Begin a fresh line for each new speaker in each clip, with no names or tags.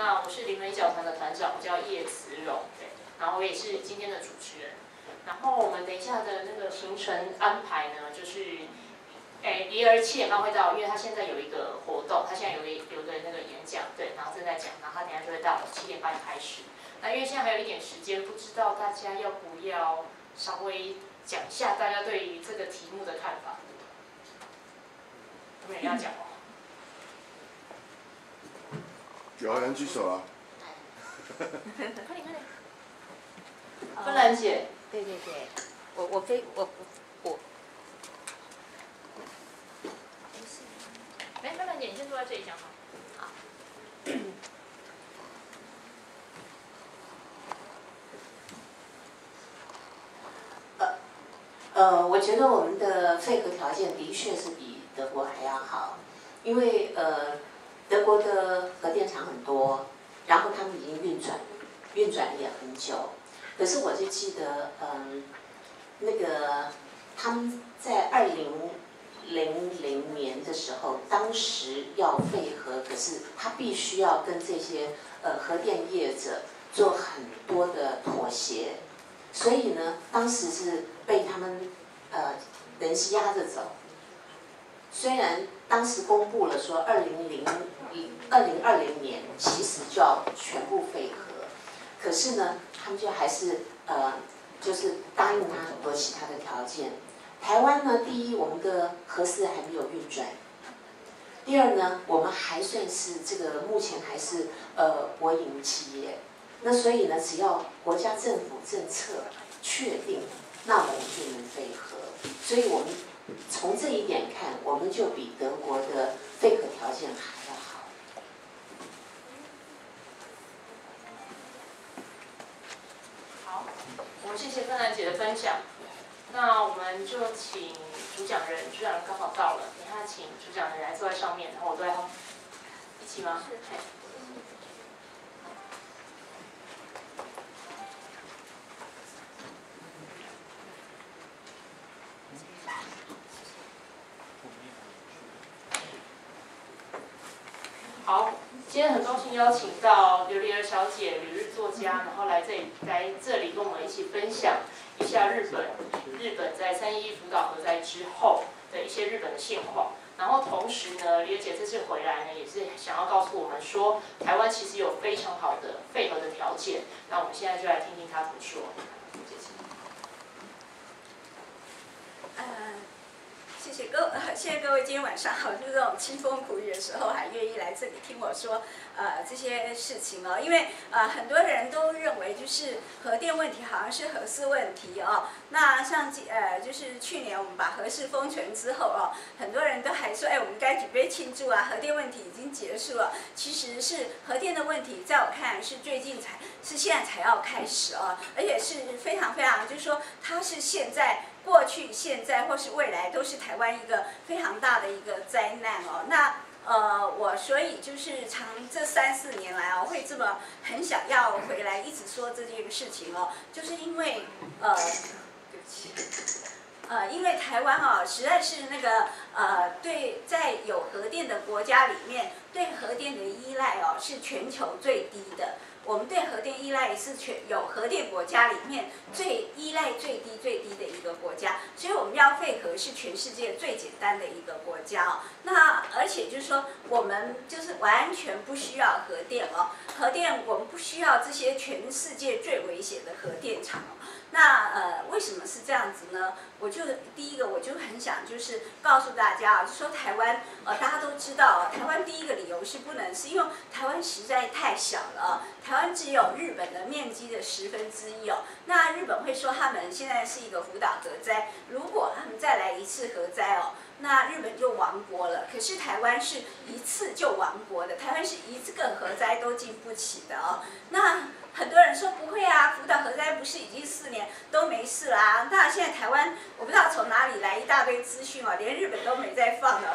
那我是灵媒教团的团长，我叫叶慈荣，对，然后我也是今天的主持人。然后我们等一下的那个行程安排呢，就是离儿7点半会到，因为他现在有一个活动，他现在有个那个演讲，对，然后正在讲，然后他等一下就会到7点半开始。那因为现在还有一点时间，不知道大家要不要稍微讲一下大家对于这个题目的看法？有没有人要讲吗？
有人举手啊！
快点快点！芬兰姐，
对，我
芬兰姐，你先坐在这里讲好。
我觉得我们的配合条件的确是比德国还要好，因为德国的核电厂很多，然後他们已经运转也很久。可是我就记得，那个他们在2000年的时候，当时要废核，可是他必须要跟这些核电业者做很多的妥协，所以呢，当时是被他们人是压着走。虽然当时公布了说2020年其实就要全部废核，可是呢，他们就还是就是答应他很多其他的条件。台湾呢，第一，我们的核四还没有运转；第二呢，我们还算是这个目前还是国营企业。那所以呢，只要国家政府政策确定，那我们就能废核。所以我们从这一点看，我们就比德国的废核条件还要好。
好，我们谢谢芬兰姐的分享。那我们就请主讲人刚好到了，等一下请主讲人来坐在上面，然后我坐在后面，一起吗？是。好，今天很高兴邀请到琉璃儿小姐、旅日作家，然后来这里跟我们一起分享一下日本在3·11福岛核灾之后的一些日本的现况。然后同时呢，璃儿姐这次回来呢，也是想要告诉我们说，台湾其实有非常好的废核的条件。那我们现在就来听听她怎么说。
谢谢各位，今天晚上好，就是这种凄风苦雨的时候，还愿意来这里听我说这些事情哦。因为很多人都认为就是核电问题好像是核四问题哦。那像就是去年我们把核四封存之后哦，很多人都还说，我们该举杯庆祝啊，核电问题已经结束了。其实是核电的问题，在我看来是现在才要开始哦，而且是非常非常，就是说它是现在。过去、现在或是未来都是台湾一个非常大的一个灾难哦。那我所以就是这3、4年来哦，会这么很想要回来一直说这件事情哦，就是因为对不起。因为台湾啊，实在是那个对在有核电的国家里面，对核电的依赖哦是全球最低的。我们对核电依赖是有核电国家里面依赖最低的一个国家，所以我们要废核是全世界最简单的一个国家哦。那而且就是说，我们就是完全不需要核电哦，核电我们不需要这些全世界最危险的核电厂哦。那为什么是这样子呢？第一个我就很想就是告诉大家啊，就说台湾大家都知道台湾第一个理由是不能，是因为台湾实在太小了台湾只有日本的面积的1/10哦。那日本会说他们现在是一个福岛核灾，如果他们再来一次核灾哦，那日本就亡国了。可是台湾是一次就亡国的，台湾是一个核灾都经不起的哦。那很多人说不会啊，福岛核灾不是已经4年都没事啦？那现在台湾我不知道从哪里来一大堆资讯哦，连日本都没在放的，说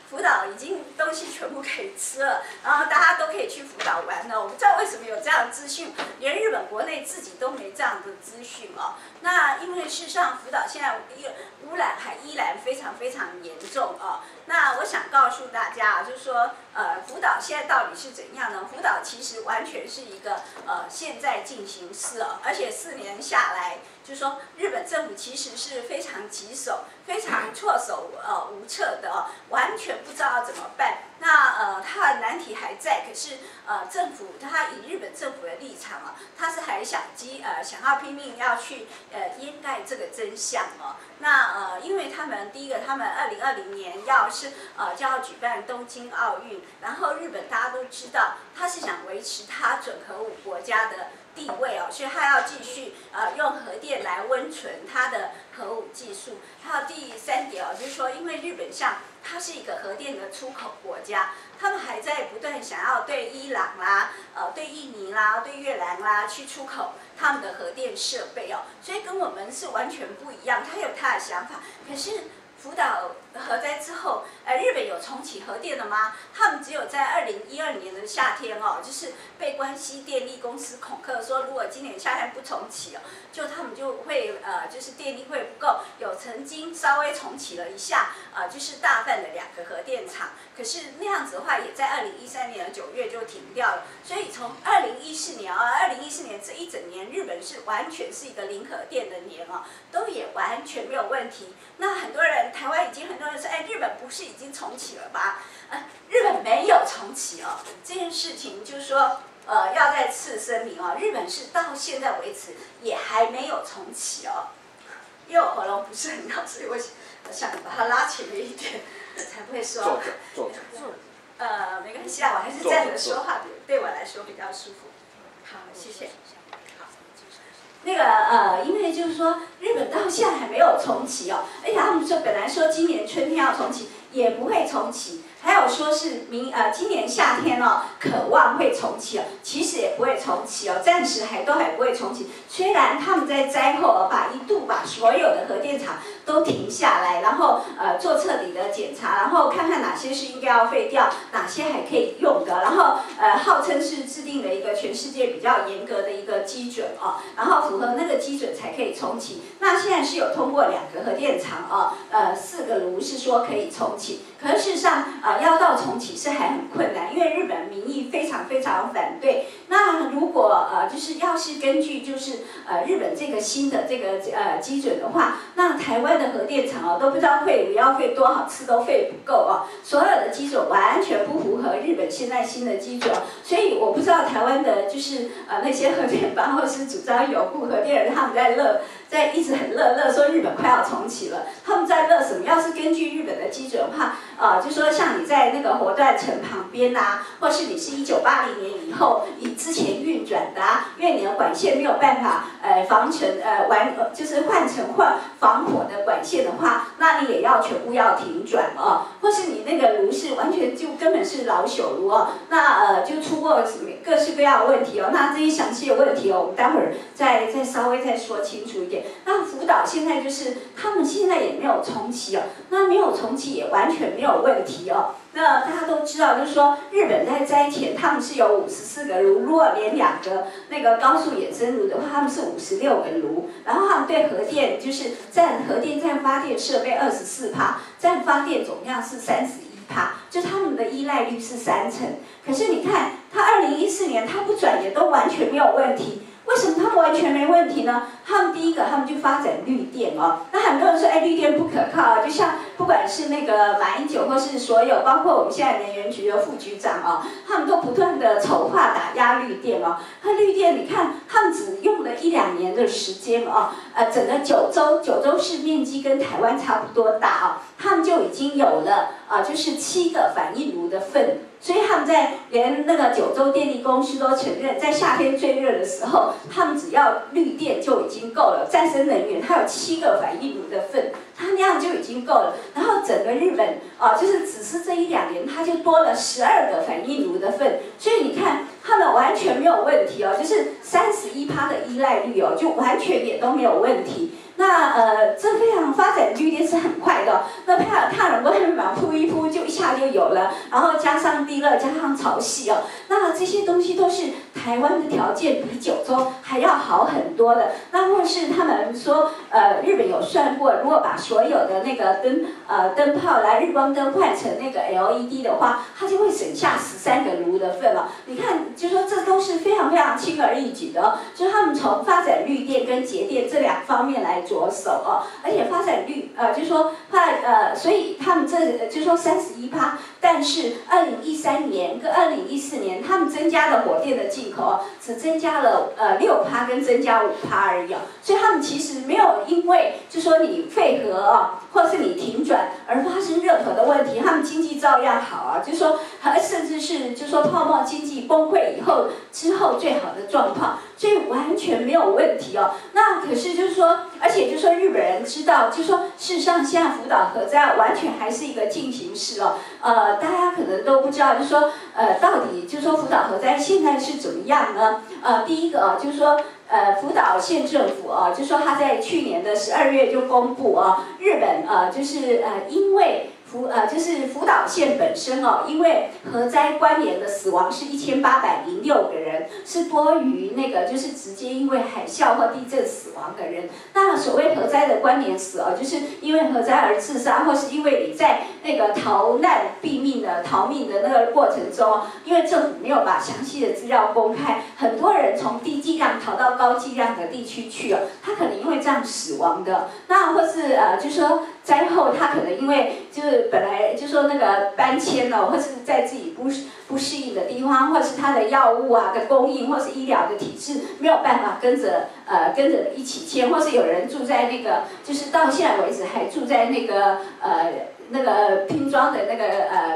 福岛已经东西全部可以吃了，然后大家都可以去福岛玩了。我不知道为什么有这样的资讯，连日本国内自己都没这样的资讯哦。那因为事实上福岛现在污染还依然非常非常严重哦。那我想告诉大家啊，就是说福岛现在到底是怎样呢？福岛其实完全是一个现在进行式哦，而且4年下来。就是说，日本政府其实是非常棘手、非常措手无策的哦，完全不知道要怎么办。那它的难题还在，可是政府它以日本政府的立场啊，它是还想要拼命要去掩盖这个真相哦。那因为他们第一个，他们2020年就要举办东京奥运，然后日本大家都知道，他是想维持它准核武国家的地位哦，所以他要继续用核电来温存它的核武技术。还有第3点哦，就是说，因为日本它是一个核电的出口国家，他们还在不断想要对伊朗啦、对印尼啦、对越南啦去出口他们的核电设备哦，所以跟我们是完全不一样。他有他的想法，可是福岛核灾之后，日本有重启核电了吗？他们只有在2012年的夏天哦，就是被关西电力公司恐吓说，如果今年夏天不重启哦，他们就会就是电力会不够，有曾经稍微重启了一下就是大范的2个核电厂，可是那样子的话，也在2013年的9月就停掉了。所以从2014年这一整年，日本是完全是一个零核电的年哦，都也完全没有问题。那很多人，台湾已经很多人说，日本不是已经重启了吧？日本没有重启哦，这件事情就是说，要再次声明哦，日本是到现在为止也还没有重启哦。因为我喉咙不是很好，所以我想把它拉前面一点，才不会说。
坐着。
没关系啊，我还是站着说话对我来说比较舒服。好，谢谢。那个因为就是说日本到现在还没有重启哦，而且他们说本来说今年春天要重启，也不会重启。还有说是今年夏天哦，渴望会重启哦，其实也不会重启哦，暂时都还不会重启。虽然他们在灾后一度把所有的核电厂都停下来，然后做彻底的检查，然后看看哪些是应该要废掉，哪些还可以用的，然后号称是制定了一个全世界比较严格的一个基准哦，然后符合那个基准才可以重启。那现在是有通过2个核电厂哦，4个炉是说可以重启，可是事实上要到重启是还很困难，因为日本民意非常非常反对。那如果就是要是根据就是日本这个新的这个基准的话，那台湾的核电厂都不知道要废多少次都废不够哦，所有的基准完全不符合日本现在新的基准，所以我不知道台湾的就是那些核电帮或是主张有护核电人，他们一直很乐说日本快要重启了，他们在乐什么？要是根据日本的基准的话，就说像你在那个活断层旁边或是你是1980年以后之前运转的因为你的管线没有办法就是换成防火的管线的话，那你也要全部要停转哦，或是你那个炉是完全就根本是老朽炉哦，那就出过各式各样的问题哦，那这些详细的问题我们待会儿再稍微再说清楚一点。那福岛现在就是他们现在也没有重启哦，那没有重启也完全没有问题哦。那大家都知道，就是说日本在灾前他们是有54个炉，如果连2个那个高速衍生炉的话，他们是56个炉，然后他们对核电就是占核电站发电设备24%，占发电总量是31%，就他们的依赖率是3成。可是你看，他2014年他不转也都完全没有问题。为什么他们完全没问题呢？他们第一个，他们就发展绿电哦。那很多人说，绿电不可靠就像不管是那个马英九，或是所有，包括我们现在能源局的副局长哦，他们都不断的筹划打压绿电哦。那绿电，你看他们只用了1-2年的时间哦，整个九州市面积跟台湾差不多大哦，他们就已经有了就是7个反应炉的份。所以他们连那个九州电力公司都承认，在夏天最热的时候，他们只要绿电就已经够了。再生能源它有7个反应炉的份，它那样就已经够了。然后整个日本就是只是这1-2年，它就多了12个反应炉的份。所以你看，他们完全没有问题哦，就是31%的依赖率哦，就完全也都没有问题。 那这非常发展绿电是很快的，那太阳光板铺一铺就一下就有了，然后加上地热，加上潮汐哦，那这些东西都是台湾的条件比九州还要好很多的。那或是他们说，日本有算过，如果把所有的那个灯泡来日光灯换成那个 LED 的话，它就会省下13个炉的份哦。你看，就说这都是非常非常轻而易举的哦，就是他们从发展绿电跟节电这2方面来着手哦，而且发展就说所以他们这就说31%，但是2013年跟2014年他们增加的火电的进口哦，只增加了6%跟增加5%而已哦，所以他们其实没有因为就说你废核哦，或是你停转而发生任何的问题，他们经济照样好啊，就说甚至是就说泡沫经济崩溃之后最好的状况，所以完全没有问题哦。那可是就是说，而且就是说日本人知道，就是说事实上现在福岛核灾完全还是一个进行式哦。大家可能都不知道，就是说到底就是说福岛核灾现在是怎么样呢？第一个就是说。福岛县政府就说他在去年的12月就公布日本就是因为就是福岛县本身因为核灾关联的死亡是1806个人，是多于那个就是直接因为海啸或地震死亡的人。那所谓核灾的关联死就是因为核灾而自杀，或是因为你在那个逃命的那个过程中，因为政府没有把详细的资料公开，很多人从低剂量逃到高剂量的地区去他可能因为这样死亡的。那或是就说灾后他可能因为就是本来就说那个搬迁或是在自己不适应的地方，或是他的药物的供应，或是医疗的体制没有办法跟着一起迁，或是有人住在那个就是到现在为止还住在那个拼装的那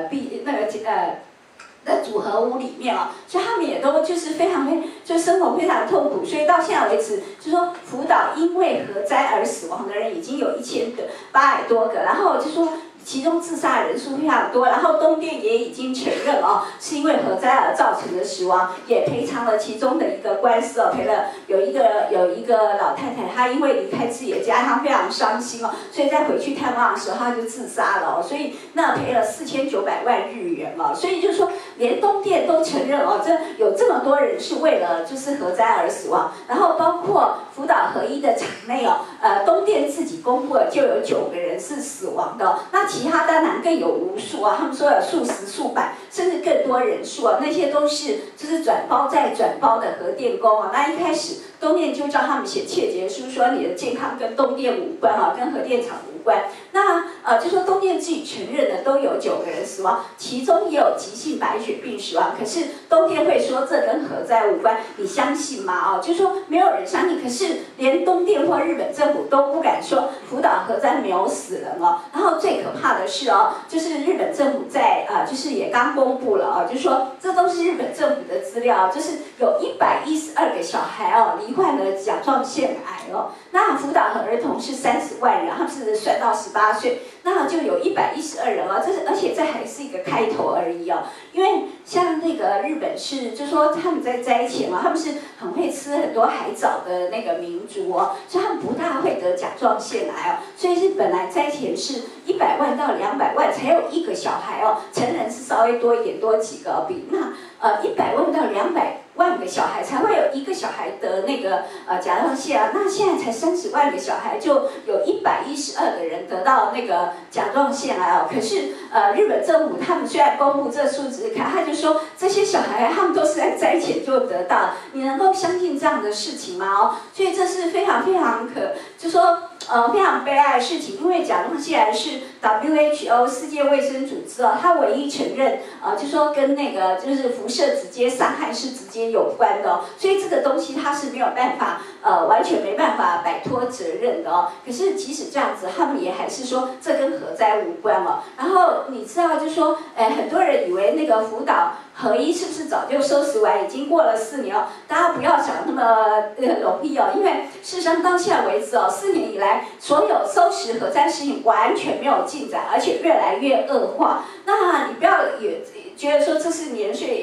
组合屋里面所以他们也都就是就生活非常痛苦，所以到现在为止，就说福岛因为核灾而死亡的人已经有1800多个，然后就说其中自杀人数非常多，然后东电也已经承认是因为核灾而造成的死亡，也赔偿了其中的一个官司赔了有一个老太太，她因为离开自己的家，她非常伤心所以在回去探望的时候，她就自杀了所以那赔了4900万日元所以就是说连东电都承认有这么多人是为了就是核灾而死亡，然后包括福岛核一的厂内东电自己公布了就有9个人是死亡的那其他当然更有无数他们说有数十数百甚至更多人数那些都是就是转包再转包的核电工那一开始东电就叫他们写切结书，说你的健康跟东电无关跟核电厂无关。那就说东电自己承认的都有9个人死亡，其中也有急性白血病死亡。可是东电会说这跟核灾无关，你相信吗？就说没有人相信。可是连东电或日本政府都不敢说福岛核灾没有死人然后最可怕的是就是日本政府在就是也刚公布了就是说这都是日本政府的资料，就是有112个小孩罹患了甲状腺癌那福岛的儿童是30万人，他们是算到18岁，那就有112人而且这还是一个开头而已因为像那个日本是，就说他们在灾前他们是很会吃很多海藻的那个民族所以他们不大会得甲状腺癌所以是本来灾前是100万到200万才有1个小孩成人是稍微多一点，多几个比那100万到200万个小孩才会有1个小孩得那个甲状腺那现在才30万个小孩，就有112个人得到那个甲状腺癌可是日本政府他们虽然公布这数字，他就说这些小孩他们都是在灾前就得到，你能够相信这样的事情吗？所以这是非常非常就说非常悲哀的事情，因为甲状腺癌是 WHO 世界卫生组织它唯一承认就说跟那个就是辐射直接伤害是直接有关的所以这个东西它是没有办法完全没办法摆脱责任的可是即使这样子，他们也还是说这跟核灾无关然后你知道就说很多人以为那个福岛核一是不是早就收拾完，已经过了4年大家不要想那么容易因为事实上到现在为止4年以来，所有收拾核灾事情完全没有进展，而且越来越恶化。那你不要也觉得说这是年岁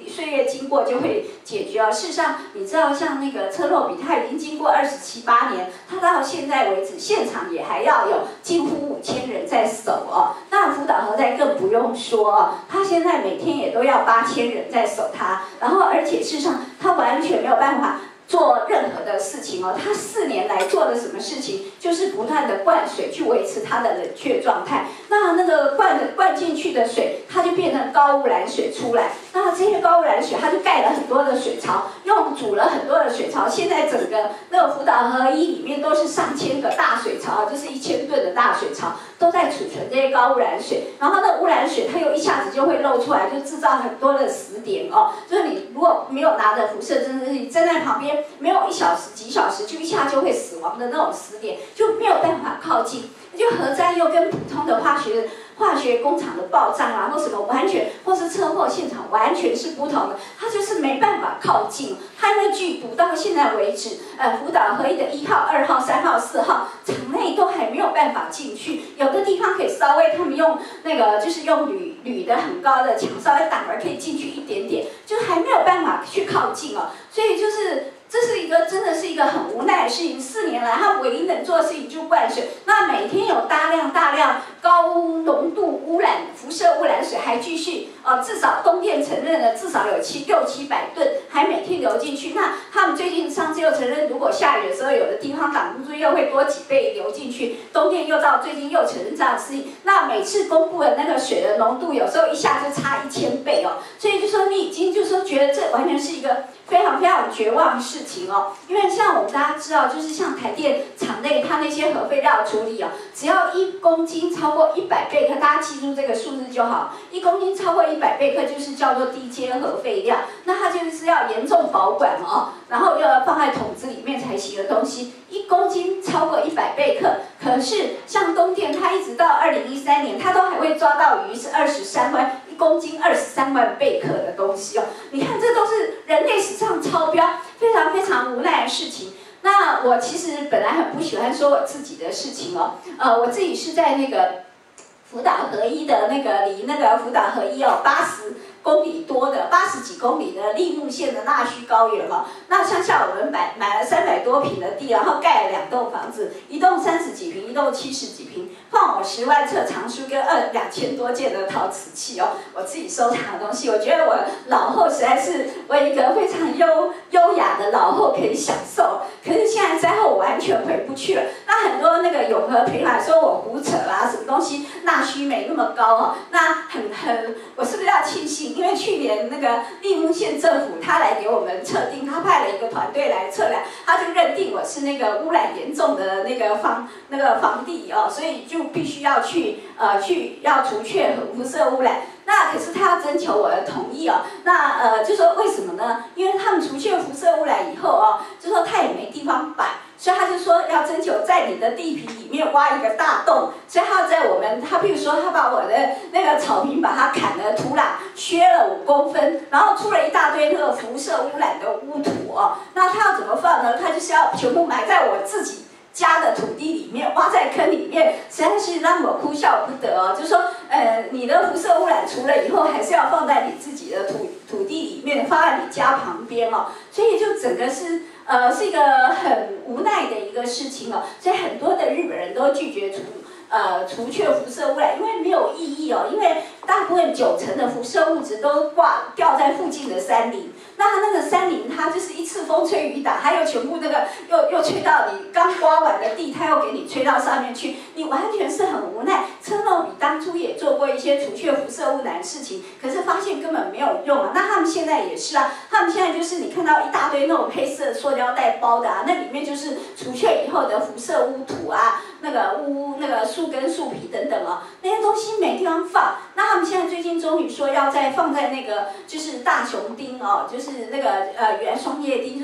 岁月经过就会解决哦。事实上，你知道像那个车诺比，它已经经过27、8年，它到现在为止，现场也还要有近乎5000人在守哦。那福岛核灾更不用说哦，它现在每天也都要8000人在守它，然后而且事实上，它完全没有办法做任何的事情哦，他4年来做的什么事情，就是不断的灌水去维持它的冷却状态。那个灌进去的水，它就变成高污染水出来。那这些高污染水，它就盖了很多的水槽，用煮了很多的水槽。现在整个那个福岛核1里面都是上千个大水槽，就是1000吨的大水槽，都在储存这些高污染水。然后那污染水，它又一下子就会漏出来，就制造很多的死点哦。就是你如果没有拿着辐射侦测器站在旁边，没有1小时、几小时，就一下就会死亡的那种死点，就没有办法靠近。就核灾又跟普通的化学工厂的爆炸啊，或什么完全，或是车祸现场完全是不同的，它就是没办法靠近。它因为据捕到现在为止，福岛核1的1号、2号、3号、4号场内都还没有办法进去，有的地方可以稍微他们用那个就是用铝的很高的墙稍微挡了可以进去一点点，就还没有办法去靠近哦，所以就是。这是一个真的是一个很无奈的事情。4年来，他唯一能做的事情就灌水。那每天有大量高浓度污染、辐射污染水还继续至少东电承认了，至少有600-700吨还每天流进去。那他们最近上次又承认，如果下雨的时候，有的地方挡不住，又会多几倍流进去。东电又到最近又承认这样的事情。那每次公布的那个水的浓度，有时候一下就差1000倍哦。所以就说你已经就说觉得这完全是一个非常绝望的事情哦。因为像我们大家知道，就是像台电厂内它那些核废料处理哦，只要1公斤超过100贝克，大家记住这个数字就好。1公斤超过100贝克就是叫做低阶核废料，那它就是要严重保管哦，然后又要放在桶子里面才行的东西。1公斤超过100贝克，可是像东电，它一直到2013年，它都还会抓到鱼是23万1公斤23万贝克的东西哦。你看，这都是人类史上超标，非常无奈的事情。那我其实本来很不喜欢说我自己的事情哦，我自己是在那个福岛核1的那个离那个福岛核1哦80公里多的80几公里的立木县的纳须高原哦，那乡下我们买了300多坪的地，然后盖了2栋房子，一栋30几坪，一栋70几坪，放我10万册藏书跟2000多件的陶瓷器哦，我自己收藏的东西，我觉得我老后实在是为一个非常优雅的老后可以享受。可是现在灾后我完全回不去了，那很多那个永和平来说我胡扯啊，什么东西纳须没那么高哦，那我是不是要庆幸？因为去年那个立木县政府他来给我们测定，他派了一个团队来测量，他就认定我是那个污染严重的那个房地哦，所以就必须要要除却辐射污染。那可是他要征求我的同意哦，那就说为什么呢？因为他们除去辐射污染以后哦，就说他也没地方摆。所以他就说要征求在你的地皮里面挖一个大洞，所以他在他比如说他把我的那个草坪把它砍了，土壤削了5公分，然后出了一大堆那个辐射污染的污土哦，那他要怎么放呢？他就是要全部埋在我自己家的土地里面，挖在坑里面，实在是让我哭笑不得哦。就说你的辐射污染除了以后，还是要放在你自己的土地里面，放在你家旁边哦，所以就整个是一个很无奈的一个事情哦，所以很多的日本人都拒绝除却辐射污染，因为没有意义哦，因为大部分90%的辐射物质都掉在附近的山林，那个山林它就是一次风吹雨打，它又全部那个又吹到你刚刮完的地，它又给你吹到上面去，你完全是很无奈。车诺比当初也做过一些除却辐射污染的事情，可是发现根本没有用啊。那他们现在也是啊，他们现在就是你看到一大堆那种黑色塑胶袋包的啊，那里面就是除却以后的辐射污土啊，那个树根、树皮等等哦，那些东西没地方放。那他们现在最近终于说要再放在那个就是大熊町哦，就是那个原双叶町，就是2个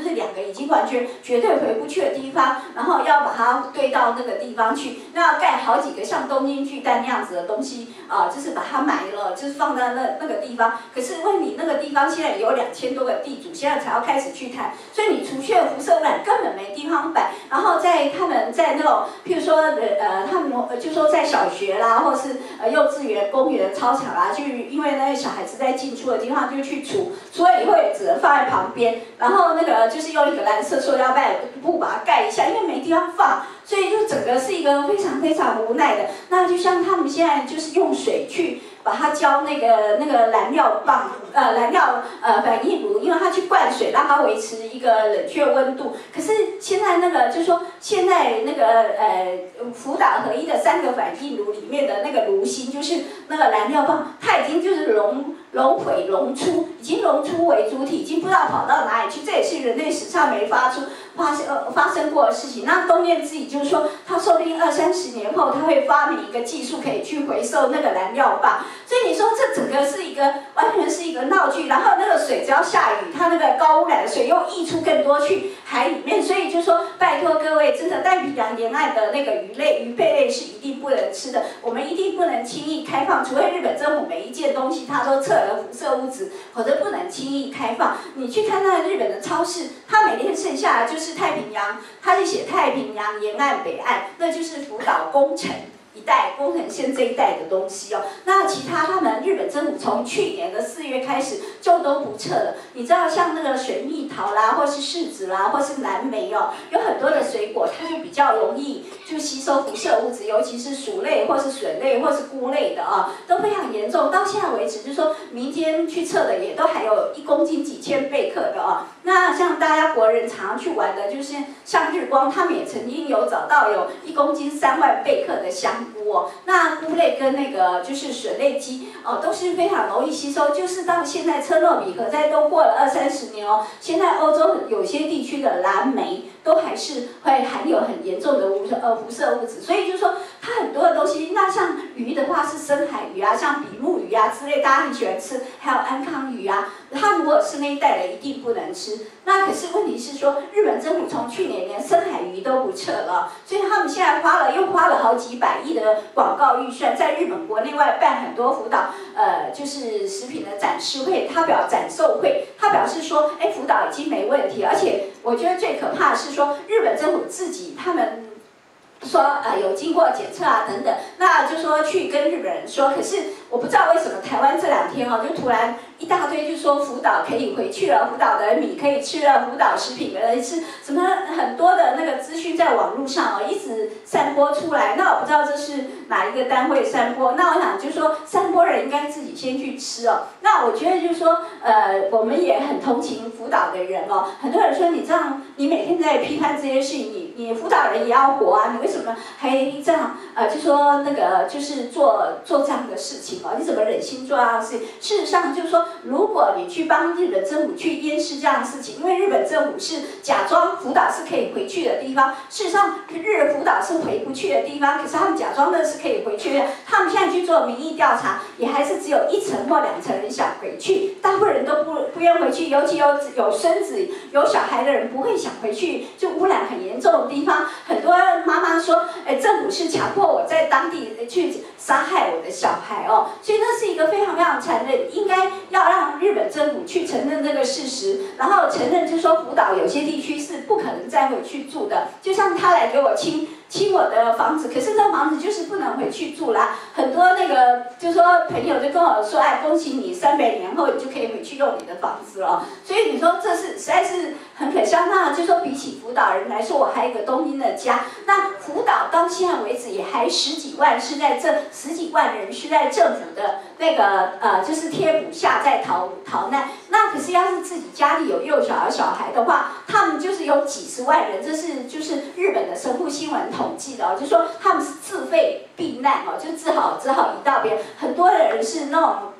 已经完全绝对回不去的地方，然后要把它堆到那个地方去，那要盖好几个像东京巨蛋那样子的东西就是把它埋了，就是放在那个地方。可是问题那个地方现在有2000多个地主，现在才要开始去谈，所以你除去辐射污染根本没地方摆。然后他们在那种譬如说他们就说在小学啦，或是幼稚园、公园、操场啦，就因为那些小孩子在进出的地方就去除了以后也只能放在旁边，然后那个就是用一个蓝色塑料袋布把它盖一下，因为没地方放，所以就整个是一个非常非常无奈的。那就像他们现在就是用水去把它浇那个燃料棒，燃料反应炉，因为它去灌水，让它维持一个冷却温度。可是现在那个就是说，现在那个福岛合一的3个反应炉里面的那个炉芯，就是那个燃料棒，它已经就是熔毁熔出，已经熔出为主体，已经不知道跑到哪里去。这也是人类史上没发生过的事情。那东电自己就是说，他说不定20-30年后，他会发明一个技术可以去回收那个燃料棒。所以你说这整个是一个完全是一个闹剧。然后那个水只要下雨，它那个高污染的水又溢出更多去海里面。所以就说拜托各位，真的太平洋沿岸的那个鱼贝类是一定不能吃的，我们一定不能轻易开放，除非日本政府每一件东西它都测了辐射物质，否则不能轻易开放。你去看那日本的超市，它每天剩下的就是太平洋，它就写太平洋沿岸北岸，那就是福岛宫城一带、宫城县这一带的东西哦。那其他们日本政府从去年的4月开始就都不撤了。你知道像那个水蜜桃啦，或是柿子啦，或是蓝莓哦，有很多的水果它就比较容易就吸收辐射物质，尤其是薯类或是笋类或是菇类的都非常严重。到现在为止，就是说民间去测的也都还有1公斤几千贝克的那像大家国人常常去玩的，就是像日光，他们也曾经有找到有1公斤3万贝克的香菇那菇类跟那个就是笋类基都是非常容易吸收。就是到现在车诺比核灾都过了20-30年现在欧洲有些地区的蓝莓都还是会含有很严重的辐射物质。所以就是说它很多的东西，那像鱼的话是深海鱼像比目鱼之类，大家很喜欢吃，还有安康鱼它如果是那一带的一定不能吃。那可是问题是说，日本政府从去年连深海鱼都不撤了，所以他们现在又花了好几百亿的广告预算，在日本国内外办很多福岛就是食品的展示会，展售会，他表示说，福岛已经没问题了。而且我觉得最可怕的是说，日本政府自己他们说有经过检测等等，那就说去跟日本人说。可是我不知道为什么台湾这2天就突然一大堆就说福岛可以回去了，福岛的米可以吃了，福岛食品可以吃，什么很多的那个资讯在网络上一直散播出来。那我不知道这是哪一个单位散播，那我想就是说散播人应该自己先去吃那我觉得就是说我们也很同情福岛的人很多人说你这样，你每天在批判这些事情，你福岛人也要活你为什么还这样就说那个就是做这样的事情你怎么忍心做这样的事情？事实上就是说，如果你去帮日本政府去掩饰这样的事情，因为日本政府是假装福岛是可以回去的地方，事实上福岛是回不去的地方，可是他们假装那是可以回去的。他们现在去做民意调查，也还是只有1成或2成人想回去，大部分人都不愿回去，尤其有孙子有小孩的人不会想回去，就污染很严重的地方。很多妈妈说，政府是强迫我在当地去杀害我的小孩所以那是一个非常非常残忍，应该要让日本政府去承认这个事实，然后承认就是说福岛有些地区是不可能再回去住的。就像他来给我清我的房子，可是这房子就是不能回去住啦。很多那个就说朋友就跟我说，恭喜你300年后你就可以回去用你的房子了。所以你说这是实在是很可笑。那就说比起福岛人来说，我还有一个东京的家。那福岛到现在为止也还10几万是在10几万人是在政府的那个就是贴补下在逃难。那可是要是自己家里有幼小孩的话，他们就是有几十万人，这是就是日本的神户新闻统计的就说他们是自费避难就只好移到别人。很多人是那种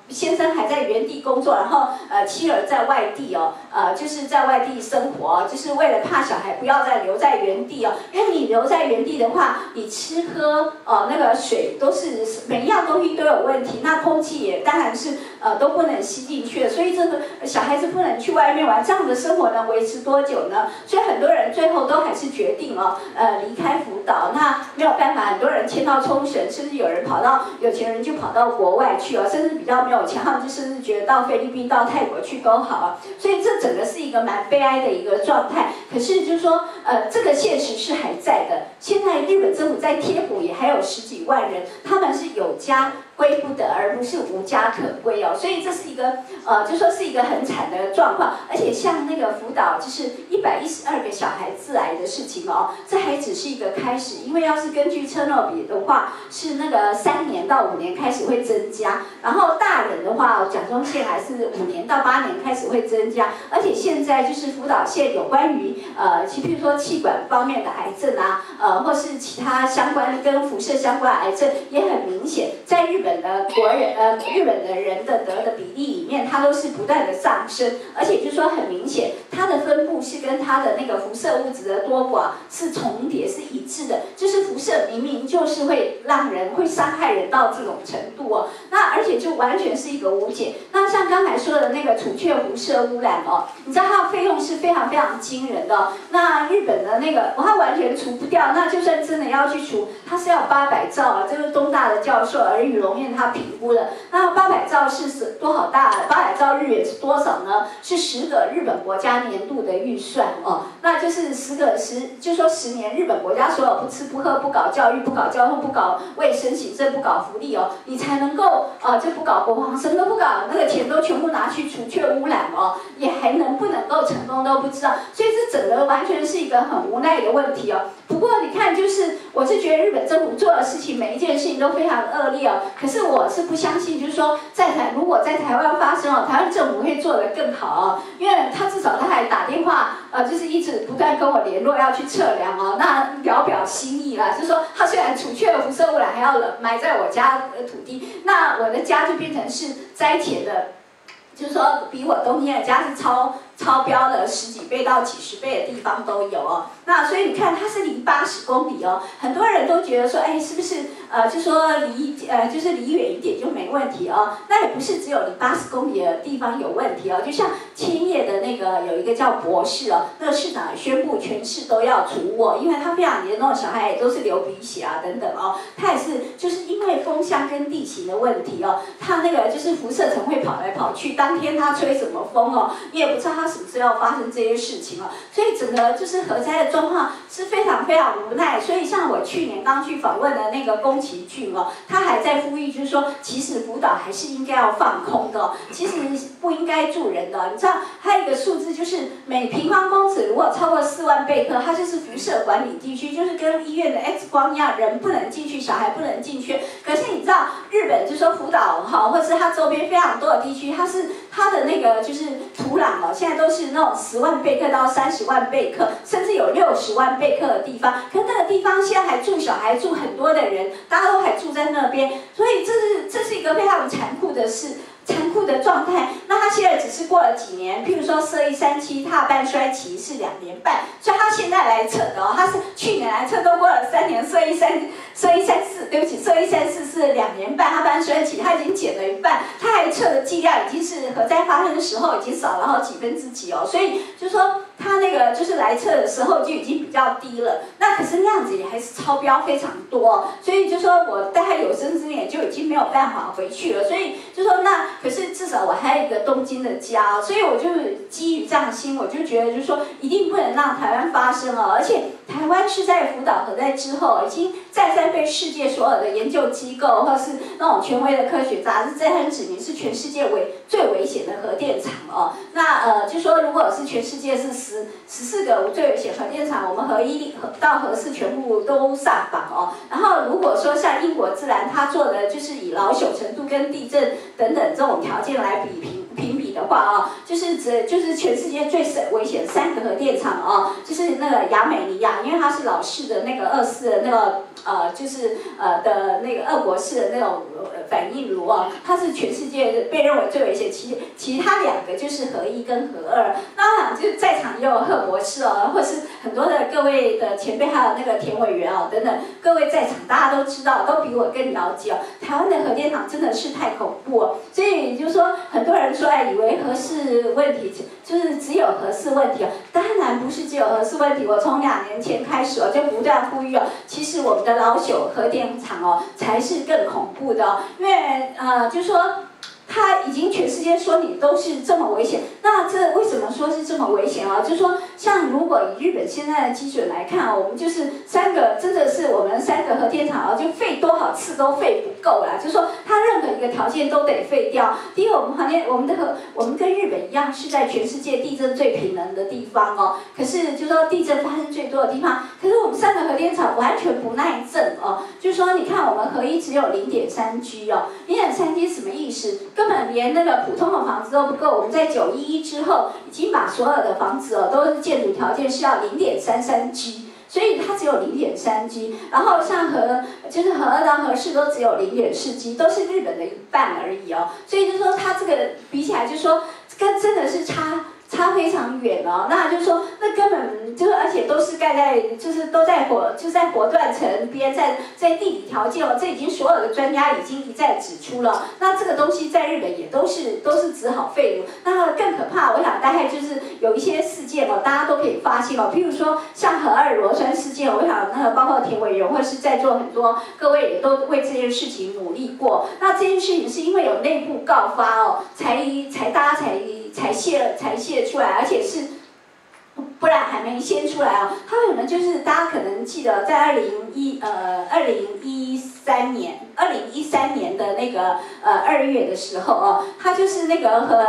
先生还在原地工作，然后妻儿在外地哦，就是在外地生活，就是为了怕小孩不要再留在原地哦，因为你留在原地的话，你吃喝那个水都是每一样东西都有问题，那空气也当然是都不能吸进去的，所以这个小孩子不能去外面玩，这样的生活能维持多久呢？所以很多人最后都还是决定离开福岛，那没有办法，很多人迁到冲绳，甚至有人有钱人就跑到国外去甚至比较没有钱，他们就甚至觉得到菲律宾、到泰国去都好所以这整个是一个蛮悲哀的一个状态。可是就是说，这个现实是还在的。现在日本政府在贴补也还有10几万人，他们是有家归不得，而不是无家可归所以这是一个就说是一个很惨的状况。而且像那个福岛，就是112个小孩致癌的事情这还只是一个开始，因为要是根据车诺比的话，是那个3年到5年开始会增加，然后大人的话，甲状腺癌是5年到8年开始会增加，而且现在就是福岛县有关于譬如说气管方面的癌症或是其他相关跟辐射相关的癌症也很明显，在日本的日本的人的得的比例里面，它都是不断的上升，而且就说很明显，它的分布是跟它的那个辐射物质的多寡是重叠是一致的，就是辐射明明就是会伤害人到这种程度那而且就完全是一个无解。那像刚才说的那个楚雀辐射污染你知道它的费用是非常非常惊人的那日本的那个它完全除不掉，那就算真的要去除，它是要800兆这个东大的教授儿语龙彦他评估的。那800兆是多少大？800兆日元是多少呢？是10个日本国家年度的预算那就是就说10年日本国家所有不吃不喝不搞教育不搞交通不搞卫生行政不搞福利你才能够就不搞国防，什么都不搞，那个钱都全部拿去除却污染也还不能够成功都不知道，所以这整个完全是一个很无奈的问题不过你看，就是我是觉得日本政府做的事情每一件事情都非常恶劣可是我是不相信，就是说如果在台湾发生台湾政府会做得更好因为他至少他还打电话就是一直不断跟我联络要去测量那表心意啦，就是说他虽然除却辐射污染还要埋在我家的土地，那我的家就变成是灾前的，就是说比我东京的家是超标的10几倍到几十倍的地方都有那所以你看它是离80公里很多人都觉得说是不是就说就是离远一点就没问题那也不是只有离80公里的地方有问题就像千叶的那个有一个叫博士那个市长也宣布全市都要除因为他非常严重的小孩也都是流鼻血等等他也是就是因为风向跟地形的问题他那个就是辐射层会跑来跑去，当天他吹什么风你也不知道他什么时候要发生这些事情所以整个就是核灾的状况是非常非常无奈。所以像我去年刚去访问的那个宫崎骏他还在呼吁，就是说其实福岛还是应该要放空的其实不应该住人的你知道还有一个数字，就是每平方公尺如果超过4万贝克，它就是辐射管理地区，就是跟医院的 X 光一样，人不能进去，小孩不能进去。可是你知道日本就说福岛或者是它周边非常多的地区，它的那个就是土壤现在都是那种10万贝克到30万贝克，甚至有60万贝克的地方。可是那个地方现在还住小孩，住很多的人，大家都还住在那边，所以这是一个非常残酷的事。残酷的状态，那他现在只是过了几年，譬如说射137踏半衰期是2年半，所以他现在来测的他是去年来测都过了3年，射134，对不起，射134是2年半，他半衰期他已经减了一半，他还测的剂量已经是核灾发生的时候已经少了好几分之几所以就说他那个就是来测的时候就已经比较低了，那可是那样子也还是超标非常多所以就说我大概有生之年就已经没有办法回去了，所以就说那可是至少我还有一个东京的家所以我就基于这样的心，我就觉得就是说一定不能让台湾发生而且台湾是在福岛核灾之后已经再三被世界所有的研究机构或是那种权威的科学杂志再三指明是全世界最危险的核电厂那就说如果是全世界是14个最危险核电厂，我们核1到核4全部都上榜然后如果说像英国自然它做的就是以老朽程度跟地震等等这种条件来评比的话啊，就是全世界最危险3个核电厂啊，就是那个亚美尼亚，因为它是老式的那个24的那个的那个俄国式的那种反应炉啊，它是全世界被认为最危险。其他2个就是核1跟核2。那我想就在场也有贺博士哦，或是很多的各位的前辈，还有那个田委员哦等等，各位在场大家都知道，都比我更了解哦。台湾的核电厂真的是太恐怖哦，所以就是说很多人说以为核四问题就是只有核四问题哦，当然不是只有核四问题。我从2年前开始就不断呼吁哦，其实我们的老朽核电厂哦才是更恐怖的哦，因为就是说。他已经全世界说你都是这么危险，那这为什么说是这么危险啊？就是说，像如果以日本现在的基准来看啊，我们就是3个，真的是我们3个核电厂啊，就废多少次都废不够啦。就是说，它任何一个条件都得废掉。第一个，我们跟日本一样是在全世界地震最频能的地方哦，可是就是说地震发生最多的地方，可是我们3个核电厂完全不耐震哦。就是说，你看我们核1只有0.3 G 哦，0.3 G 什么意思？根本连那个普通的房子都不够。我们在911之后，已经把所有的房子哦，都是建筑条件是要0.33 G， 所以它只有0.3 G。然后像就是核2到核4都只有0.4 G， 都是日本的1半而已哦。所以就说它这个比起来，就说跟真的是差非常远哦，那就是说，那根本就是，而且都是盖在，就是都在在活断层边，在地理条件哦，这已经所有的专家已经一再指出了。那这个东西在日本也都是只好废炉。那更可怕，我想大概就是有一些事件哦，大家都可以发现哦，譬如说像核2螺栓事件，我想那个包括田委员或是在座很多各位也都为这件事情努力过。那这件事情是因为有内部告发哦，大家才泄出来，而且是不然还没先出来哦。它为什么就是大家可能记得在2013年的那个2月的时候哦，它就是那个核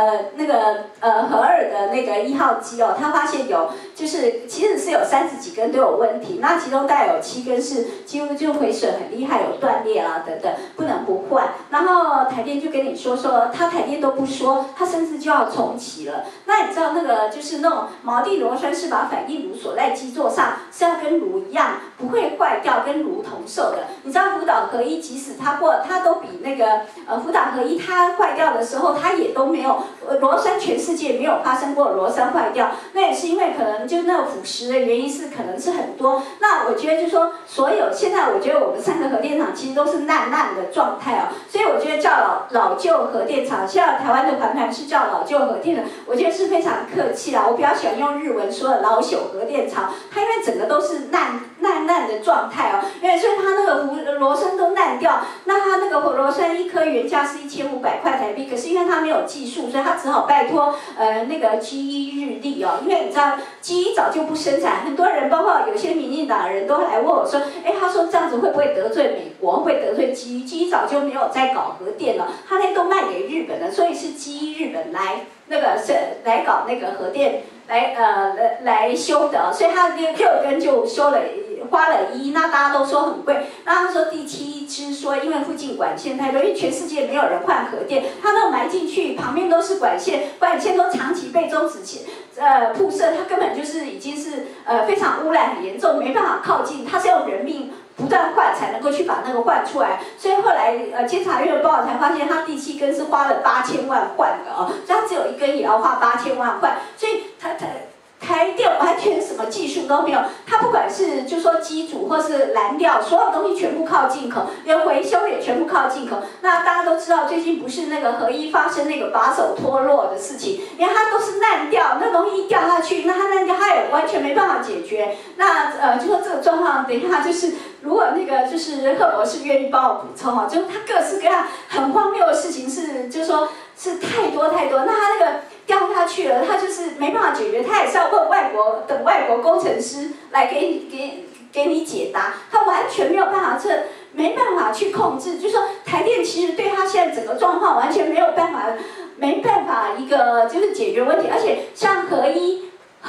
2的那个1号机哦，它发现有就是其实是有30几根都有问题，那其中大概有7根是几乎就毁损很厉害，有断裂啦等等，不能不换。然后台电就跟你说，它台电都不说，它甚至就要重启了。那你知道那个就是那种锚定螺栓是把反应炉锁在基座上，是要跟炉一样不会坏掉，跟炉同寿的。你知道福岛核1即使它都比那个福岛核1它坏掉的时候，它也都没有螺栓，全世界没有发生过螺栓坏掉。那也是因为可能就那个腐蚀的原因是可能是很多。那我觉得就是说，所有现在我觉得我们3个核电厂其实都是烂的状态哦，所以我觉得叫老旧核电厂，现在台湾的环团是叫老旧核电厂，我觉得是非常客气啦。我比较喜欢用日文说的老朽核电厂，它因为整个都是烂的状态哦，因为所以它那个螺栓都烂掉，那它那个螺栓1颗原价是1500块台币，可是因为它没有技术，所以它只好拜托那个 GE 日立哦，因为你知道 GE 早就不生产，很多人包括有些民进党的人都来问我说，他说这样子会不会得罪美国，会得罪 GE 早就没有在搞核电了，它那都卖给日本了，所以是 GE 日本来搞那个核电来修的，所以它6根就修了。花了1，那大家都说很贵。那他说第7支说，因为附近管线太多，因为全世界没有人换核电，他那埋进去旁边都是管线都长期被中子铺设，它根本就是已经是非常污染很严重，没办法靠近，它是用人命不断换才能够去把那个换出来。所以后来监察院的报告才发现，他第7根是花了8000万换的哦，所以他只有1根也要花8000万换，所以台电完全什么技术都没有，它不管是就说机组或是燃料，所有东西全部靠进口，连维修也全部靠进口。那大家都知道，最近不是那个核1发生那个把手脱落的事情，因为它都是烂掉，那东西一掉下去，那它烂掉，它也完全没办法解决。那就说这个状况，等一下就是如果那个就是贺博士愿意帮我补充啊，就是他各式各样很荒谬的事情是，就是说是太多。那他那个掉下去了，他就是没办法解决，他也是要问外国工程师来给你解答，他完全没有办法没办法去控制。就是说台电其实对他现在整个状况完全没办法一个就是解决问题，而且像核一的问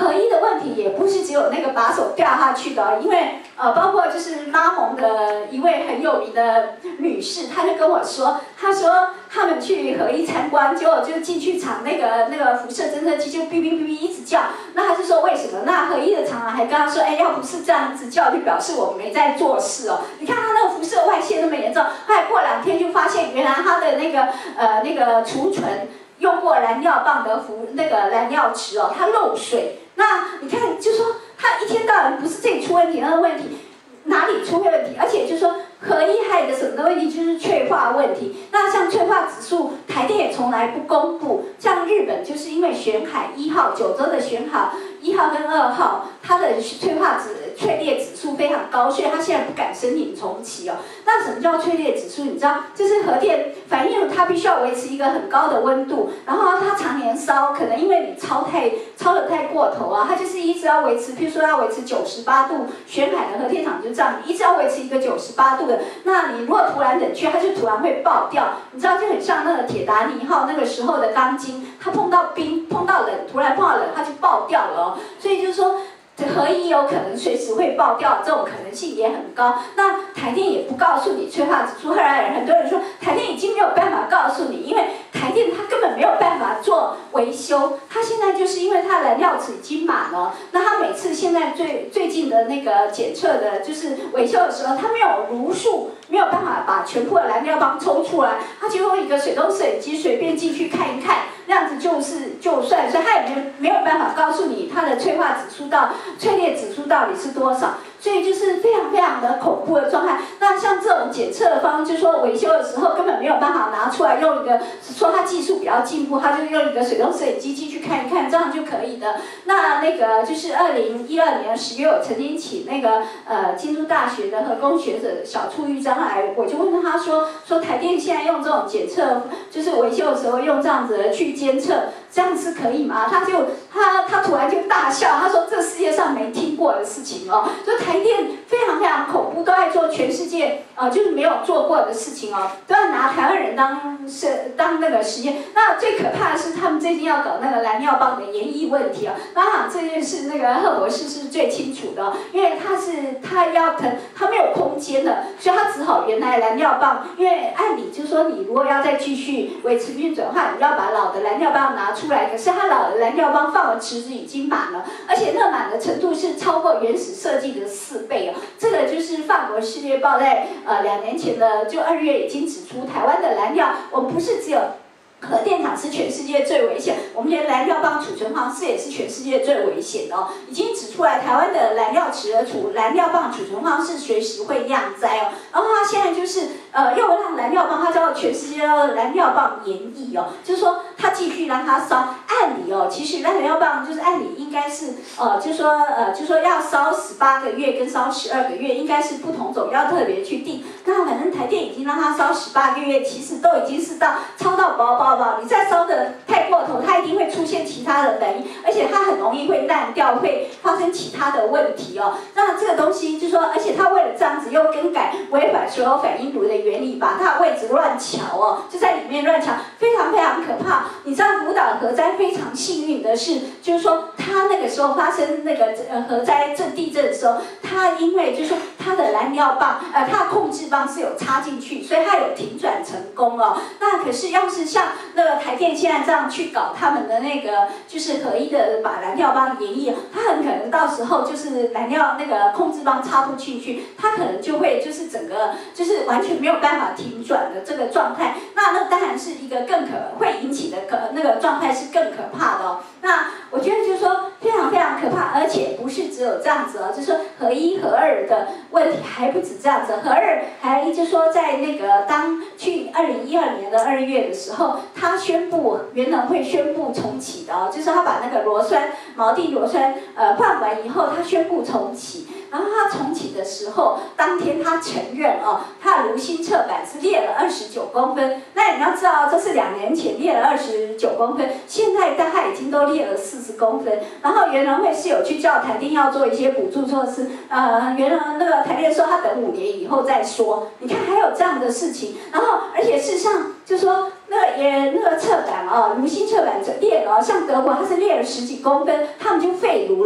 问题也不是只有那个把手掉下去的，因为包括就是拉盟的一位很有名的女士，她就跟我说，她说他们去合一参观，结果就进去厂那个辐射侦测器就哔哔哔哔一直叫，那她就说为什么？那合一的厂长还跟她说，哎，要不是这样子叫，就表示我们没在做事哦。你看她那个辐射外泄那么严重，后来过2天就发现原来她的那个储存用过燃料棒的那个燃料池哦，它漏水。那你看，就说它一天到晚不是这里出问题，那个问题哪里出问题？而且就说合一还有一个什么的问题，就是催化问题。那像催化指数，台电也从来不公布。像日本就是因为玄海1号，九州的玄海1号跟2号，它的淬裂指数非常高，所以它现在不敢申请重启哦。那什么叫淬裂指数？你知道，就是核电反应炉它必须要维持一个很高的温度，然后它常年烧，可能因为你超得太过头啊，它就是一直要维持，譬如说要维持98度，玄海的核电厂就这样，一直要维持一个98度的。那你如果突然冷却，它就突然会爆掉，你知道就很像那个铁达尼号那个时候的钢筋，它碰到冰，碰到冷，突然碰到冷，它就爆掉了哦。所以就是说，合一有可能随时会爆掉，这种可能性也很高。那台电也不告诉你催化指数，后来很多人说台电已经没有办法告诉你，因为台电它根本没有办法做维修，它现在就是因为它燃料池已经满了，那它每次现在最近的那个检测的就是维修的时候，它没有如数，没有办法把全部的燃料棒抽出来，它就用一个水动摄影机随便进去看一看，那样子就算，所以它也没有办法告诉你它的淬裂指数到底是多少。所以就是非常非常的恐怖的状态。那像这种检测方，就说维修的时候根本没有办法拿出来用一个，说它技术比较进步，它就用一个水动摄影机进去看一看，这样就可以的。那个就是2012年10月，我曾经请那个京都大学的核工学者小处玉章来，我就问他说台电现在用这种检测，就是维修的时候用这样子去监测，这样是可以吗？他突然就大笑，他说这世界上没听过的事情哦，就台电非常非常恐怖，都在做全世界就是没有做过的事情哦，都要拿台湾人当那个实验。那最可怕的是他们最近要搞那个燃料棒的研议问题哦，那这件事那个贺博士是最清楚的哦，因为他没有空间的，所以他只好原来燃料棒，因为按理就是说你如果要再继续维持运转的话，你要把老的燃料棒拿出来，可是他老的燃料棒放的池子已经满了，而且那满的程度是超过原始设计的4倍哦。这个就是法国《世界报》在2年前的就2月已经指出，台湾的燃料我们不是只有核电厂是全世界最危险，我们连燃料棒储存方式也是全世界最危险的哦。已经指出来台湾的燃料池的燃料棒储存方式随时会酿灾哦。然后他现在就是又让燃料棒，他叫全世界叫燃料棒延役哦，就是说他继续让它烧。按理哦，其实燃料棒就是按理应该是就说要烧18个月跟烧12个月，应该是不同种要特别去定。那反正台电已经让它烧18个月，其实都已经是超到饱，你再烧的太过头，它一定会出现其他的反应，而且它很容易会烂掉，会发生其他的问题哦。那这个东西就说，而且它为了这样子又更改违反所有反应炉的原理，把它的位置乱调哦，就在里面乱调，非常非常可怕。你知道福岛核灾非常幸运的是，就是说它那个时候发生那个核灾地震的时候，它因为就是说它的燃料棒它的控制棒是有插进去，所以它有停转成功哦。那可是要是像那个台电现在这样去搞他们的那个就是合一的把燃料棒延役，它很可能到时候就是燃料那个控制棒插不进去，它可能就会就是整个就是完全没有办法停转的这个状态。那当然是一个会引起的那个状态是更可怕的哦。那我觉得就是说非常非常可怕，而且不是只有这样子哦，就是说核1、核2的问题还不止这样子，核2还就是说在那个去2012年的2月的时候，他原能会宣布重启的哦，就是他把那个锚定螺栓换完以后，他宣布重启。然后他重启的时候，当天他承认哦，他的炉心侧板是裂了29公分。那你要知道，这是2年前裂了29公分，现在大概已经都裂了40公分。然后原能会是有去叫台电要做一些补助措施，原来那个台电说他等5年以后再说。你看还有这样的事情，然后而且事实上就说那个侧板炉心侧板裂了，像德国它是裂了10几公分，他们就废炉嘞。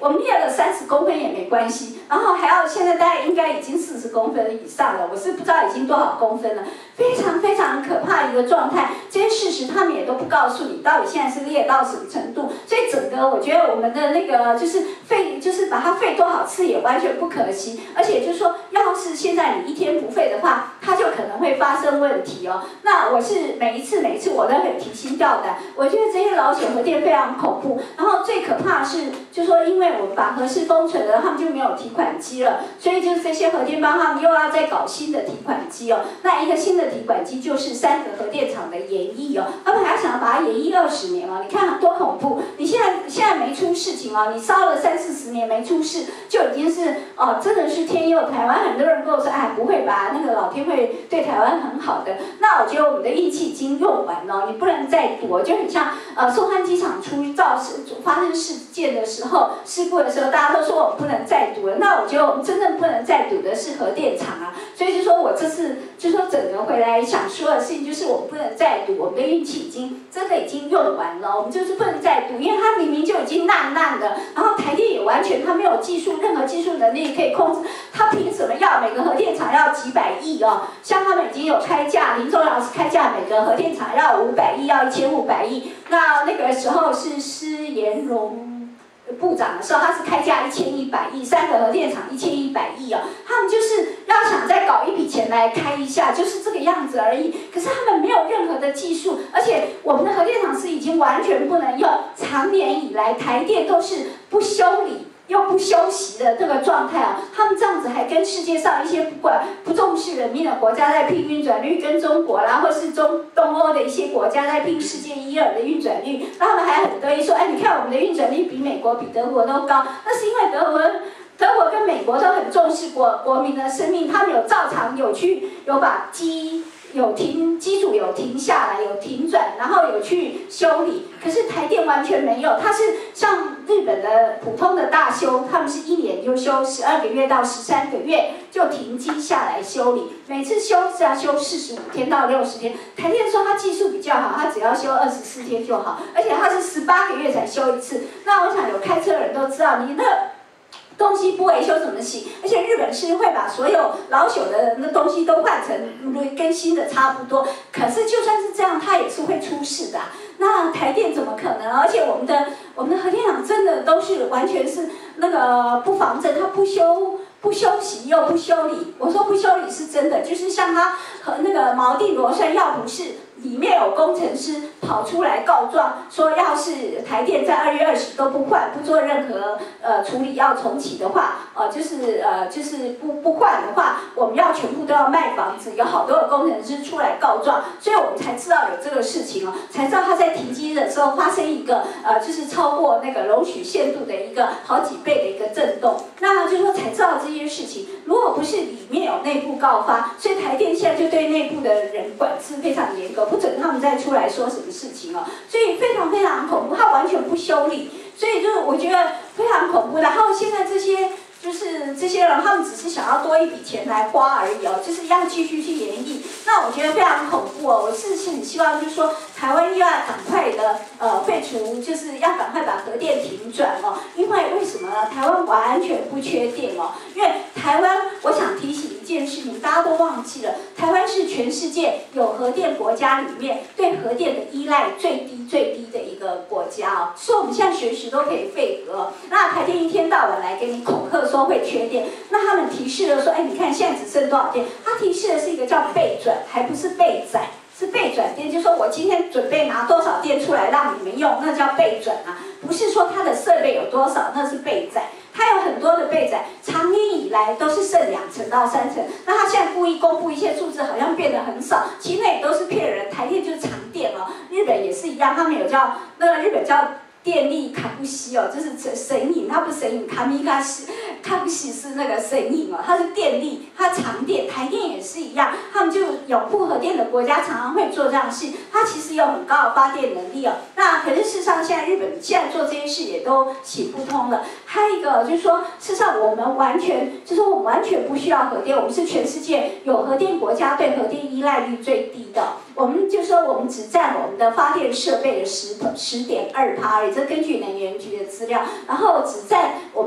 我们裂了30公分也没关系，然后还要现在大概应该已经40公分以上了，我是不知道已经多少公分了，非常非常可怕的一个状态。这些事实他们也都不告诉你到底现在是裂到什么程度，所以整个我觉得我们的那个就是把它废多少次也完全不可惜，而且就是说，要是现在你1天不废的话，它就可能会发生问题哦。那我是每一次我都很提心吊胆，我觉得这些老朽核电非常恐怖。然后最可怕的是，就是说因为我们把核四封存了，他们就没有提款机了，所以就是这些核电帮他们又要再搞新的提款机哦。那一个新的提款机就是3个核电厂的延役哦，他们还想要把它延役20年哦，你看多恐怖！你现在没出事情哦，你烧了30-40年没出事，就已经是哦，真的是天佑台湾。很多人跟我说，哎，不会吧，那个老天会对台湾很好的。那我觉得我们的运气已经用完了，你不能再赌，就很像松山机场发生事件的时候，事故的时候，大家都说我们不能再赌了。那我觉得我们真正不能再赌的是核电厂啊。所以就说我这次就说整个回来想说的事情，就是我们不能再赌，我们的运气真的已经用完了，我们就是不能再赌，因为它明明就已经烂的，然后台电也完全它没有任何技术能力可以控制，它凭什么要每个核电厂要几百亿哦？像他们已经有开价，林宗老师开价每个核电厂要500亿，要1500亿。那个时候是施延荣部长的时候，他是开价1100亿，3个核电厂1100亿哦，他们就是要想再搞一笔钱来开一下，就是这个样子而已。可是他们没有任何的技术，而且我们的核电厂是已经完全不能用，长年以来台电都是不修理又不休息的这个状态啊，他们这样子还跟世界上一些不重视人民的国家在拼运转率，跟中国啦或是东欧的一些国家在拼世界1、2的运转率，他们还很得意说，哎，你看我们的运转率比美国、比德国都高，那是因为德国跟美国都很重视国民的生命，他们有照常有把机组有停下来，有停转，然后有去修理。可是台电完全没有，它是像日本的普通的大修，他们是1年就修12个月到13个月就停机下来修理，每次修是要修45天到60天。台电说它技术比较好，它只要修24天就好，而且它是18个月才修一次。那我想有开车的人都知道，你那东西不维修怎么行？而且日本是会把所有老朽的那东西都换成跟新的差不多。可是就算是这样，它也是会出事的那台电怎么可能？而且我们的核电厂真的都是完全是那个不防震，它不休息又不修理。我说不修理是真的，就是像它和那个锚定螺栓，要不是里面有工程师跑出来告状，说要是台电在2月20都不换，不做任何处理要重启的话，就是不换的话，我们要全部都要卖房子。有好多的工程师出来告状，所以我们才知道有这个事情哦，才知道他在停机的时候发生一个就是超过那个容许限度的一个好几倍的一个震动。那就说才知道这些事情，如果不是里面有内部告发，所以台电现在就对内部的人管制非常严格，不准他们再出来说什么事情哦，所以非常非常恐怖，他完全不修理，所以就是我觉得非常恐怖。然后现在这些人，他们只是想要多一笔钱来花而已哦，就是要继续去演绎。那我觉得非常恐怖哦。我是很希望就是说，台湾又要赶快的废除，就是要赶快把核电停转哦。因为什么呢？台湾完全不缺电哦。因为台湾，我想提醒一件事情，大家都忘记了，台湾是全世界有核电国家里面对核电的依赖最低的一个国家哦。所以我们现在随时都可以废核哦。那台电一天到晚来给你恐吓说会缺电，那他们提示了说，哎，你看现在只剩多少电？他提示的是一个叫备转，还不是备载，是备转电，就是说我今天准备拿多少电出来让你们用，那叫备转啊，不是说它的设备有多少，那是备载。它有很多的备载，长年以来都是剩2成到3成，那他现在故意公布一些数字，好像变得很少，其实那也都是骗人。台电就是长电哦，日本也是一样，他们有叫那个日本叫电力卡布西哦，就是神隐，它不是神隐，卡布西是那个神隐哦，它是电力，它长电，台电也是一样，他们就拥护核电的国家常常会做这样的事，它其实有很高的发电能力哦。那可是事实上，现在日本现在做这些事也都行不通了。还有一个就是说，事实上我们完全不需要核电，我们是全世界有核电国家对核电依赖率最低的。我们就说我们只占我们的发电设备的10.2%而已，这根据能源局的资料，然后只占我们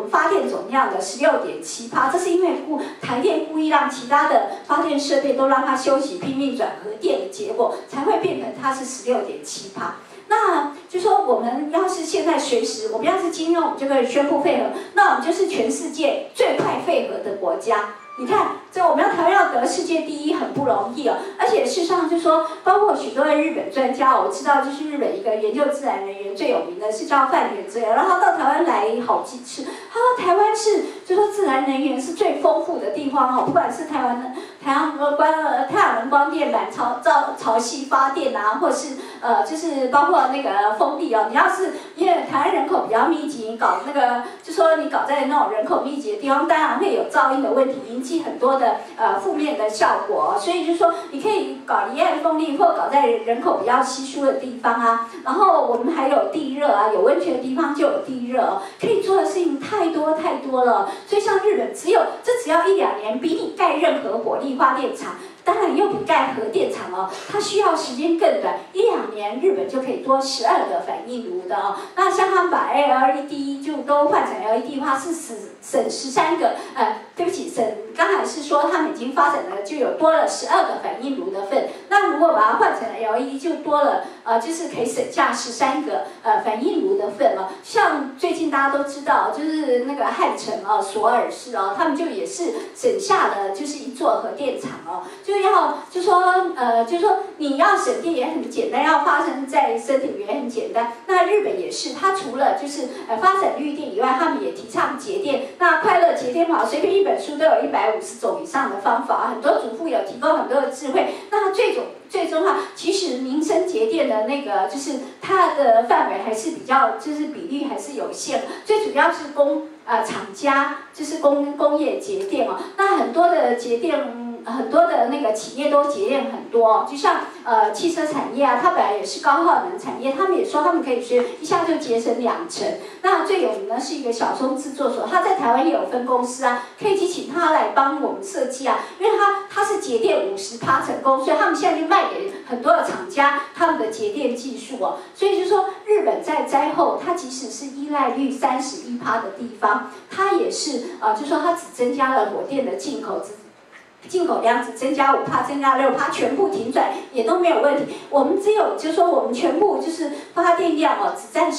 样的16.7%，这是因为台电故意让其他的发电设备都让它休息，拼命转核电的结果，才会变成它是16.7%。那就说我们要是现在随时，我们要是今天我们就可以宣布废核，那我们就是全世界最快废核的国家。你看，这我们台湾要得世界第一很不容易哦，而且事实上就说，包括许多的日本专家，我知道就是日本一个研究自然能源最有名的是叫范元哲，然后到台湾来好几次，他说台湾是就说自然能源是最丰富的地方哦，不管是太阳能光电板、潮汐发电啊，或是就是包括那个风力哦，你要是因为台湾人口比较密集，你搞那个就说你搞在那种人口密集的地方，当然会有噪音的问题，引起很多的负面的效果，所以就说你可以搞离岸风力，或搞在人口比较稀疏的地方啊。然后我们还有地热啊，有温泉的地方就有地热哦，可以做的事情太多太多了。所以像日本只要1-2年，比你盖任何火力发电厂。当然又比盖核电厂哦，它需要时间更短，1-2年日本就可以多12个反应炉的哦。那像他们把 LED 就都换成 LED 的话，是省13个，对不起，刚才是说他们已经发展了，就有多了12个反应炉的份。那如果把它换成 LED， 就多了就是可以省下13个反应炉的份了。像最近大家都知道，就是那个汉城哦，索尔市哦，他们就也是省下了就是一座核电厂哦。就说你要省电也很简单，要发生在身体也很简单。那日本也是，它除了就是发展绿电以外，他们也提倡节电。那快乐节电法，随便一本书都有150种以上的方法，很多主妇有提供很多的智慧。那最终哈，其实民生节电的那个就是它的范围还是比较就是比例还是有限，最主要是厂家就是工业节电哦。那很多的节电。很多的那个企业都节电很多，就像汽车产业啊，它本来也是高耗能产业，他们也说他们可以一下就节省2成。那最有名的是一个小松制作所，它在台湾也有分公司啊，可以请他来帮我们设计啊，因为它是节电50%成功，所以他们现在就卖给很多的厂家他们的节电技术哦。所以就说日本在灾后，它即使是依赖率31%的地方，它也是就说它只增加了火电的进口量只增加5%，增加6%，全部停转也都没有问题。我们只有就是说我们全部就是发电量哦，只占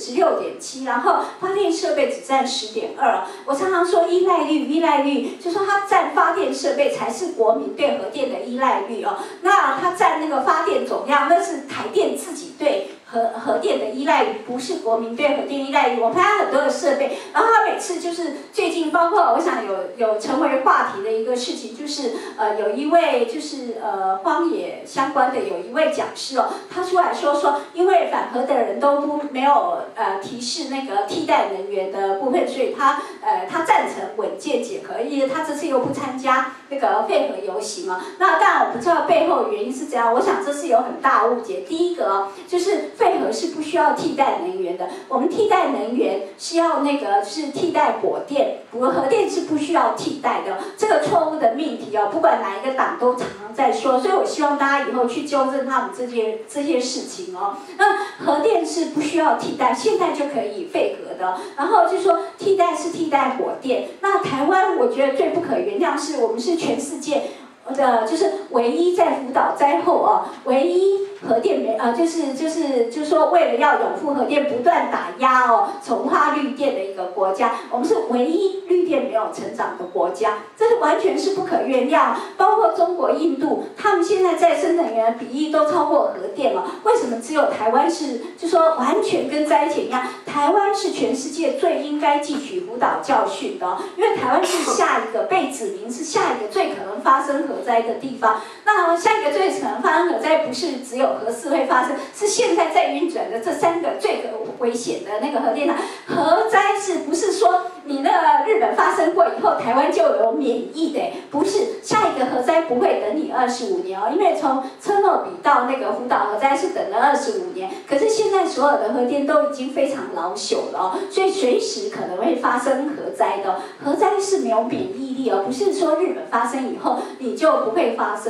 16.7%，然后发电设备只占10.2%。我常常说依赖率，就说它占发电设备才是国民对核电的依赖率哦。那它占那个发电总量，那是台电自己对核电的依赖率，不是国民对核电依赖率。我拍很多的设备，然后他每次就是最近包括我想有成为话题的一个事情，就是有一位就是荒野相关的有一位讲师哦，他出来说因为反核的人都没有提示那个替代能源的部分，所以他赞成稳健解核，因为他这次又不参加那个废核游行哦。那当然我不知道背后原因是怎样，我想这是有很大误解。第一个哦，就是废核是不需要替代能源的，我们替代能源是要那个就是替代火电，核电是不需要替代的。这个错误的命题哦，不管哪一个党都常常在说，所以我希望大家以后去纠正他们这些事情哦。那核电是不需要替代，现在就可以废核的。然后就说替代是替代火电，那台湾我觉得最不可原谅是我们是全世界的就是唯一在福岛灾后哦，唯一核电就是说为了要拥护核电不断打压哦，重化绿电的一个国家，我们是唯一绿电没有成长的国家，这是完全是不可原谅。包括中国、印度，他们现在再生能源的比例都超过核电了，为什么只有台湾是就说完全跟灾前一样？台湾是全世界最应该汲取福岛教训的哦，因为台湾是下一个被指明是下一个最可能发生核灾的地方。那下一个最可能发生核灾不是只有核四会发生，是现在在运转的这3个最危险的那个核电厂。核灾是不是说你那个日本发生过以后，台湾就有免疫的？不是，下一个核灾不会等你25年哦，因为从车诺比到那个福岛核灾是等了25年，可是现在所有的核电都已经非常老朽了哦，所以随时可能会发生核灾的。核灾是没有免疫力哦，不是说日本发生以后你就不会发生了。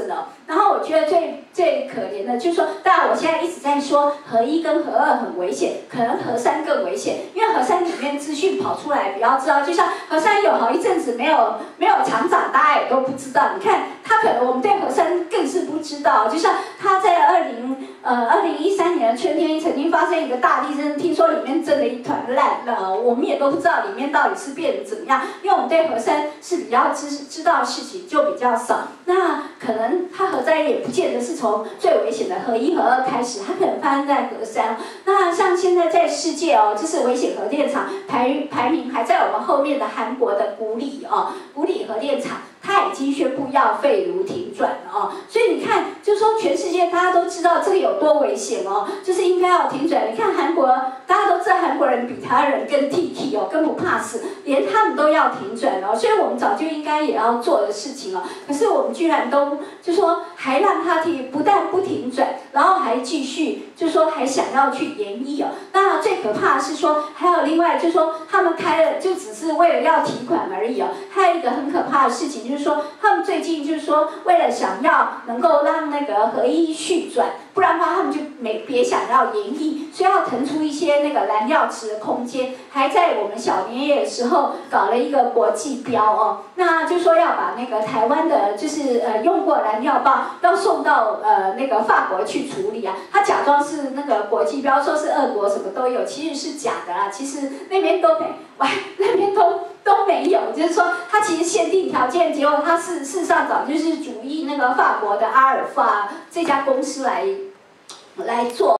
然后我觉得最可怜的就是说，当然我现在一直在说核1跟核2很危险，可能核3更危险，因为核3里面资讯跑出来，比较知道，就像核3有好一阵子没有厂长，大家也都不知道。你看他可能我们对核3更是不知道，就像他在2013年的春天曾经发生一个大地震，听说里面震了一团烂，我们也都不知道里面到底是变得怎么样，因为我们对核3是比较知道的事情就比较少。那可能它核灾也不见得是从最危险的核1、核2开始，它可能发生在核3。那像现在在世界就是危险核电厂排名还在我们后面的韩国的古里核电厂。它已经宣布要废炉停转了所以你看，就是说全世界大家都知道这个有多危险就是应该要停转。你看韩国，大家都知道韩国人比台湾人更TT更不怕死，连他们都要停转所以我们早就应该也要做的事情可是我们居然都就说还让它不但不停转，然后还继续就说还想要去延役那最可怕的是说，还有另外就是说他们开了就只是为了要提款而已还有一个很可怕的事情。就是说，他们最近就是说，为了想要能够让那个核1续转，不然的话他们就别想要延役，所以要腾出一些那个燃料池的空间，还在我们小年夜的时候搞了一个国际标那就说要把那个台湾的就是用过燃料棒要送到那个法国去处理他假装是那个国际标，说是俄国什么都有，其实是假的其实那边都没有，就是说它其实限定条件，结果它事实上早就是主意那个法国的阿尔法这家公司来做。